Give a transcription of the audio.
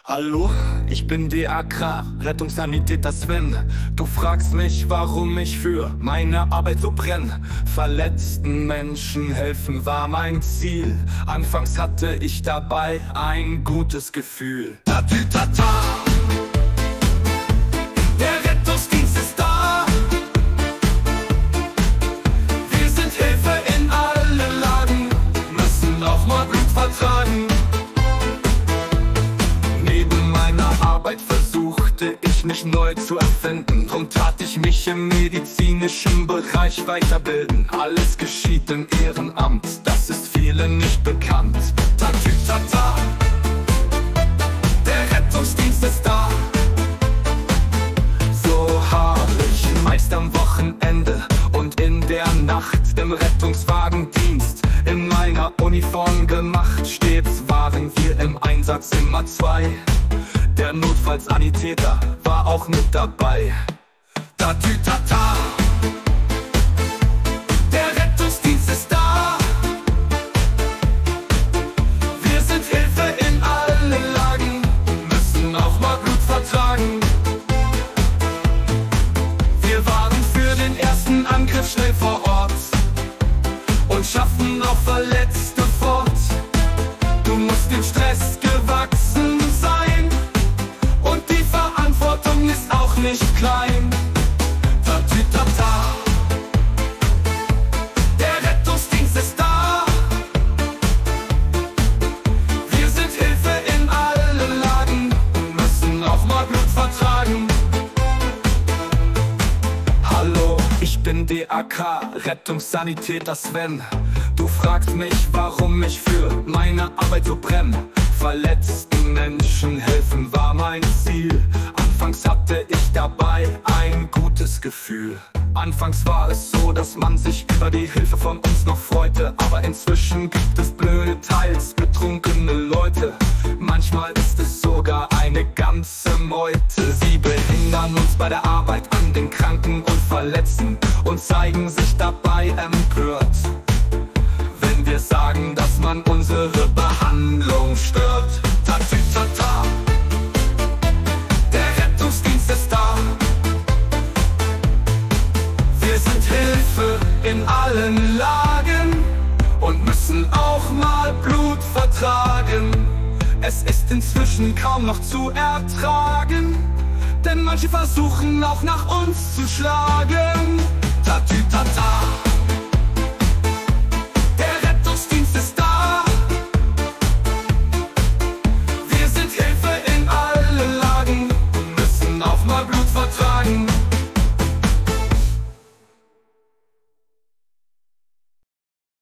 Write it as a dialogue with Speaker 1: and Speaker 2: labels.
Speaker 1: Hallo, ich bin DAK, Rettungssanitäter Sven. Du fragst mich, warum ich für meine Arbeit so brenne. Verletzten Menschen helfen war mein Ziel. Anfangs hatte ich dabei ein gutes Gefühl. Tatütata, der Rettungsdienst ist da. Wir sind Hilfe in allen Lagen, müssen auch mal Blut vertragen. Versuchte ich mich neu zu erfinden, drum tat ich mich im medizinischen Bereich weiterbilden. Alles geschieht im Ehrenamt, das ist vielen nicht bekannt. Tatütata, der Rettungsdienst ist da. So habe ich meist am Wochenende und in der Nacht im Rettungswagendienst in meiner Uniform gemacht. Stets waren wir im Einsatz, immer zwei. Der Notfallsanitäter war auch mit dabei. Tatütata, der Rettungsdienst ist da. Wir sind Hilfe in allen Lagen, müssen auch mal Blut vertragen. Wir waren für den ersten Angriff schnell vor Ort und schaffen auch Verletzte fort. Du musst dem Stress gewachsen sein, ist auch nicht klein. Tatütata, der Rettungsdienst ist da. Wir sind Hilfe in allen Lagen, müssen auch mal Blut vertragen. Hallo, ich bin DAK, Rettungssanitäter Sven. Du fragst mich, warum ich für meine Arbeit so brenne. Verletzten Menschen helfen war mein Ziel. Anfangs hatte ich dabei ein gutes Gefühl. Anfangs war es so, dass man sich über die Hilfe von uns noch freute. Aber inzwischen gibt es blöde, teils betrunkene Leute. Manchmal ist es sogar eine ganze Meute. Sie behindern uns bei der Arbeit an den Kranken und Verletzten und zeigen sich dabei empört, wenn wir sagen, dass man unsere Behandlung stört. Tatütata, der Rettungsdienst ist da. Wir sind Hilfe in allen Lagen und müssen auch mal Blut vertragen. Es ist inzwischen kaum noch zu ertragen, denn manche versuchen auch nach uns zu schlagen. Tatütata.